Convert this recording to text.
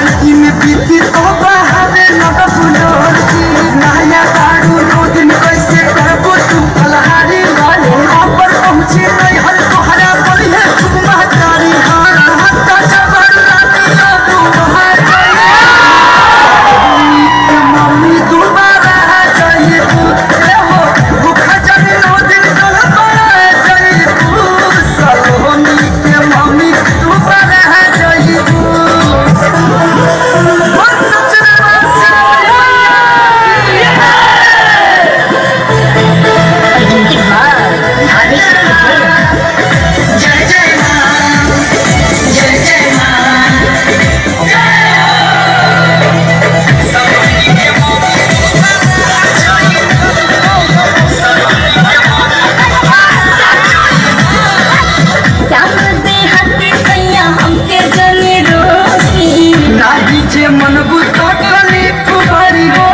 शादी में बीती तो बहावे लगा फुलोर की नया दारू दो दिन कैसे करबो तू फलहारी वाले पर पहुंचे नहीं हर तोहरा बढ़िया खूब महतारी हाथ जबर लगी तू बाहर मम्मी दोबारा आ जाइए तू हो भूखा जाने नो दिन कल पड़ा जाइए तू सलोनी के मम्मी दोबारा आ जाइए तू मन बुझ तो कली कुमारी हो